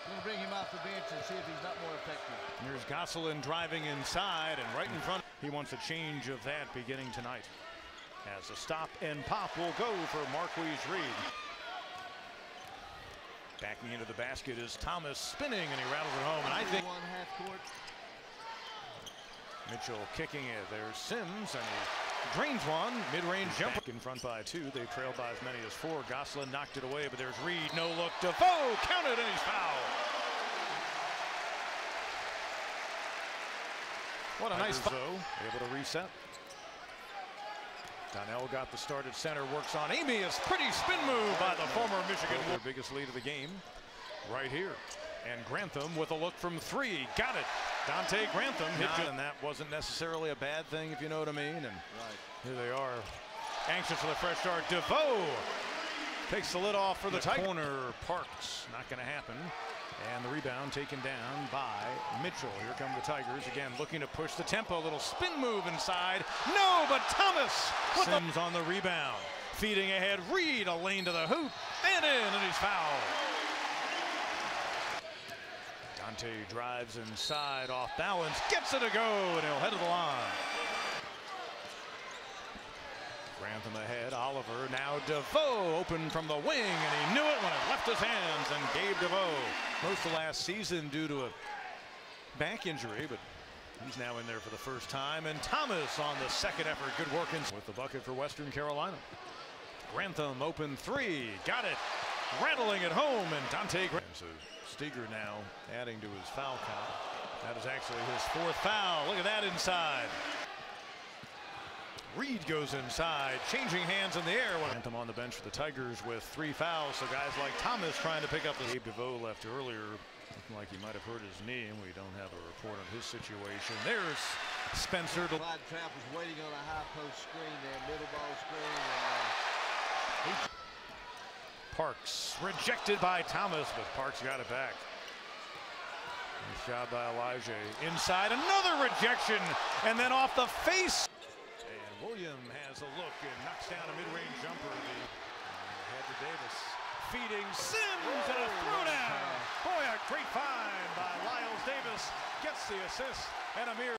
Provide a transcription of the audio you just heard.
Going to bring him off the bench and see if he's not more effective. Here's Gosselin driving inside and right in front. He wants a change of that beginning tonight. As a stop and pop will go for Marquise Reed. Backing into the basket is Thomas spinning and he rattles it home. And I think one half court. Mitchell kicking it. There's Sims and he drains one. Mid-range jumper. In front by 2. They trailed by as many as 4. Gosselin knocked it away, but there's Reed. No look. Defoe counted and he's fouled. What a nice foul. Able to reset. Donnell got the start at center. Works on Amy. A pretty spin move by the former Michigan. Their biggest lead of the game right here. And Grantham with a look from 3. Got it. Dante Grantham hit it, and that wasn't necessarily a bad thing, if you know what I mean. And here they are, anxious for the fresh start. DeVoe takes the lid off for the Tigers. Corner, Parks, not going to happen. And the rebound taken down by Mitchell. Here come the Tigers again, looking to push the tempo. A little spin move inside. No, but Thomas with Sims on the rebound, feeding ahead. Reed, a lane to the hoop, and in, and he's fouled. Dante drives inside, off balance, gets it to go, and he'll head to the line. Grantham ahead, Oliver, now DeVoe open from the wing, and he knew it when it left his hands, and Gabe DeVoe. Most of last season due to a back injury, but he's now in there for the first time, and Thomas on the second effort. Good work with the bucket for Western Carolina. Grantham open 3, got it, rattling it home, and Dante Grantham. So Steger now adding to his foul count. That is actually his 4th foul. Look at that inside. Reed goes inside, changing hands in the air. Grantham on the bench for the Tigers with 3 fouls. So guys like Thomas trying to pick up the. Gabe DeVoe left earlier, looking like he might have hurt his knee, and we don't have a report on his situation. There's Spencer. Clyde Trapp was waiting on a high post screen there, middle ball screen. And, Parks rejected by Thomas, but Parks got it back. Nice job by Elijah. Inside, another rejection, and then off the face. And William has a look and knocks down a mid-range jumper. Head to Davis. Feeding Sims and a throwdown. Boy, a great find by Lyles Davis. Gets the assist, and Amir